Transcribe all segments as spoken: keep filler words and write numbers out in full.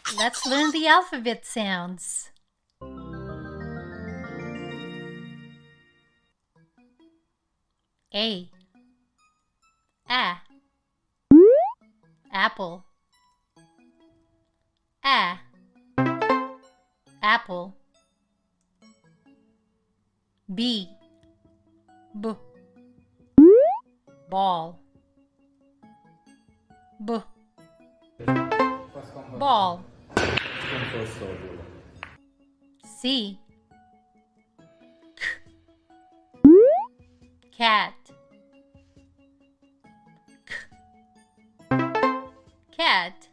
Let's learn the alphabet sounds. A. A. Apple. A. Apple. B. B. Ball. B. Ball. C. K. Cat. K. Cat.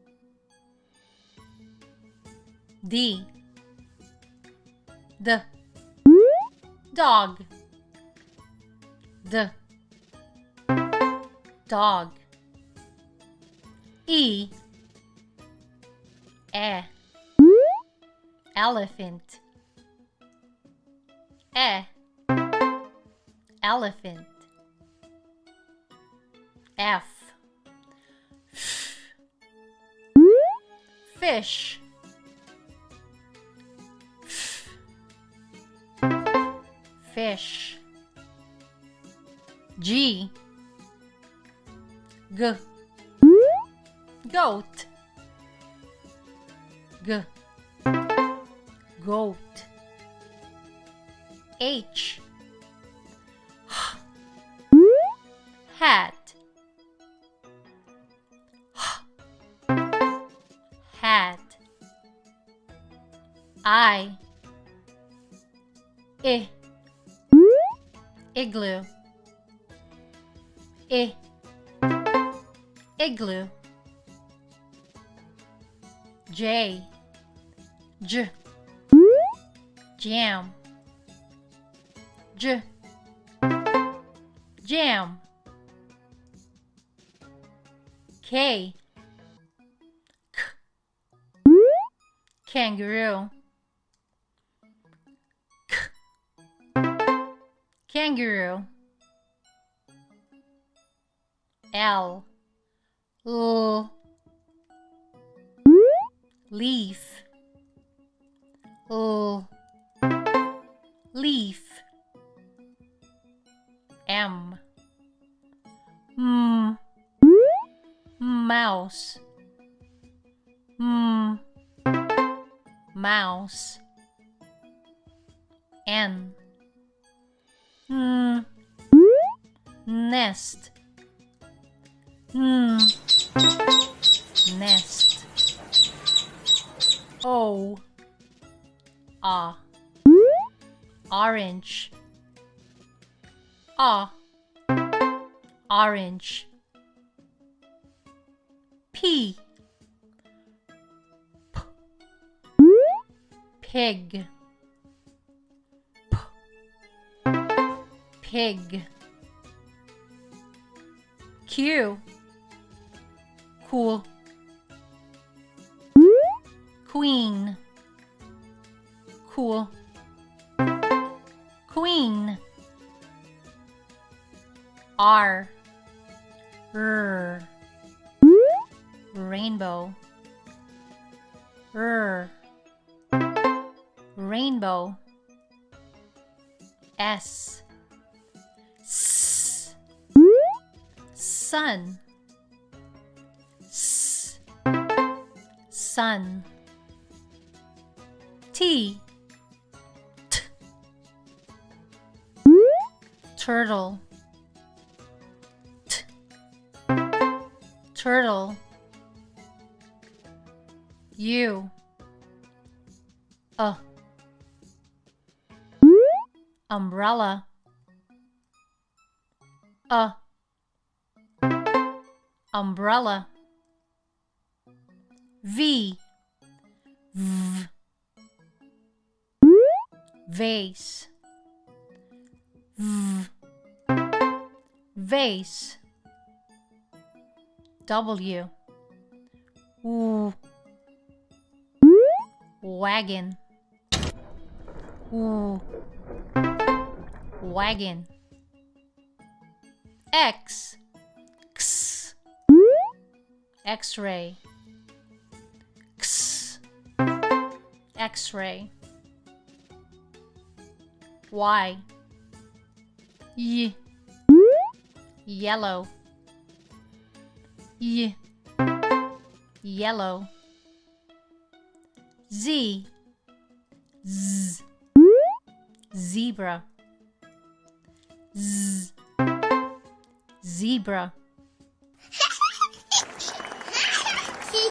D. D. Dog. D. Dog. E. E. Elephant. E. Elephant. F. F. Fish. F. Fish. G. G. Goat. G. Goat. H. H. Hat. H. Hat. I. I. Igloo. I. Igloo. J. J. Jam. J. Jam. K. K. Kangaroo. K. Kangaroo. L. L. Leaf. L. Leaf. M. M. Mouse. M. Mouse. N. N. Nest. N. Nest. O. A. Orange. A. Orange. P. P. Pig. P. Pig. Q. Cool. Queen. Cool. Queen. R. R. Rainbow. R. Rainbow. S. S. Sun. S. Sun. T. T. Turtle. T. Turtle. U. Uh. Umbrella. Uh. Umbrella. V. V. Vase. V. Vase. W. W. Wagon. W. Wagon. X. X. X-ray. X. X-ray. Y. Y. Yellow. Y. Yellow. Z. Z. Zebra. Z. Zebra.